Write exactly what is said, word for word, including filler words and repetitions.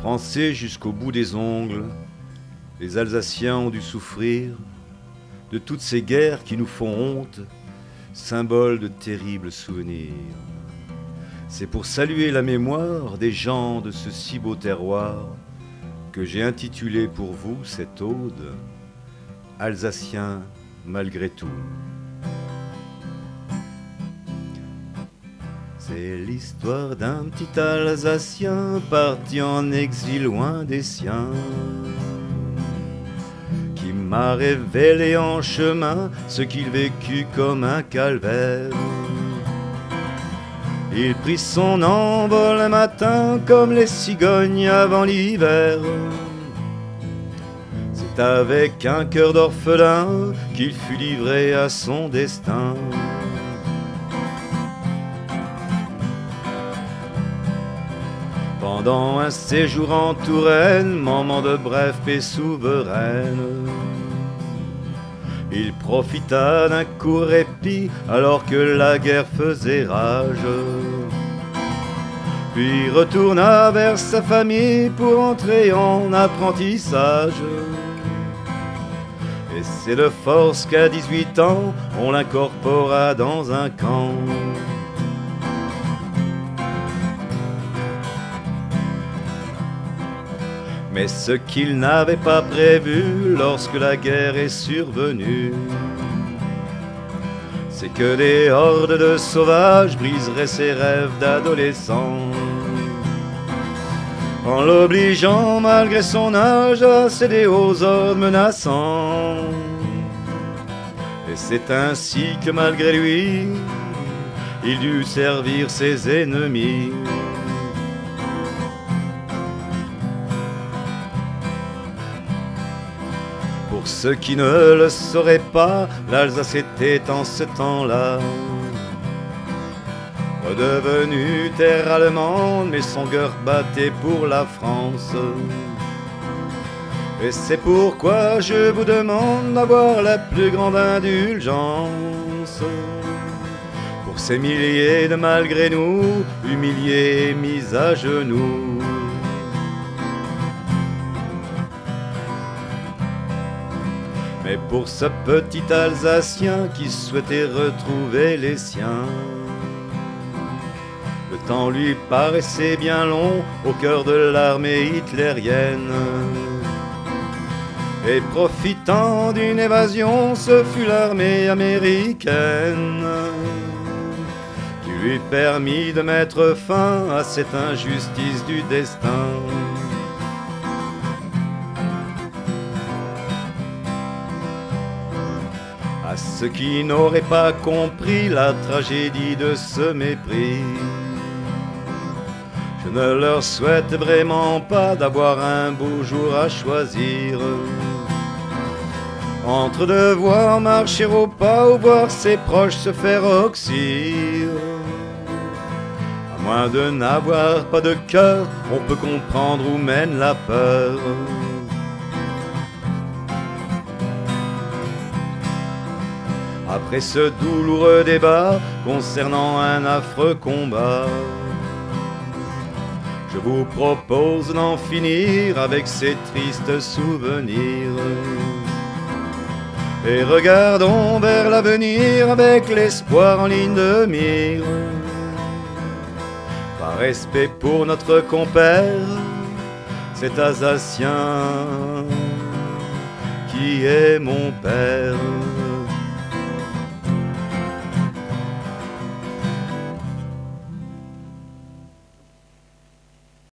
Français jusqu'au bout des ongles, les Alsaciens ont dû souffrir de toutes ces guerres qui nous font honte, symboles de terribles souvenirs. C'est pour saluer la mémoire des gens de ce si beau terroir que j'ai intitulé pour vous cette ode, Alsacien malgré tout. C'est l'histoire d'un petit Alsacien parti en exil loin des siens, qui m'a révélé en chemin ce qu'il vécut comme un calvaire. Il prit son envol un matin comme les cigognes avant l'hiver. C'est avec un cœur d'orphelin qu'il fut livré à son destin. Pendant un séjour en Touraine, moment de brève paix souveraine, il profita d'un court répit alors que la guerre faisait rage. Puis retourna vers sa famille pour entrer en apprentissage. Et c'est de force qu'à dix-huit ans, on l'incorpora dans un camp. Mais ce qu'il n'avait pas prévu lorsque la guerre est survenue, c'est que des hordes de sauvages briseraient ses rêves d'adolescent, en l'obligeant malgré son âge à céder aux ordres menaçants. Et c'est ainsi que malgré lui, il dut servir ses ennemis. Pour ceux qui ne le sauraient pas, l'Alsace était en ce temps-là redevenue terre allemande, mais son cœur battait pour la France. Et c'est pourquoi je vous demande d'avoir la plus grande indulgence pour ces milliers de malgré nous, humiliés et mis à genoux. Mais pour ce petit Alsacien qui souhaitait retrouver les siens, le temps lui paraissait bien long au cœur de l'armée hitlérienne. Et profitant d'une évasion, ce fut l'armée américaine qui lui permit de mettre fin à cette injustice du destin. À ceux qui n'auraient pas compris la tragédie de ce mépris, je ne leur souhaite vraiment pas d'avoir un beau jour à choisir entre devoir marcher au pas ou voir ses proches se faire oxyre. À moins de n'avoir pas de cœur, on peut comprendre où mène la peur. Après ce douloureux débat concernant un affreux combat, je vous propose d'en finir avec ces tristes souvenirs. Et regardons vers l'avenir avec l'espoir en ligne de mire. Par respect pour notre compère, cet Alsacien qui est mon père.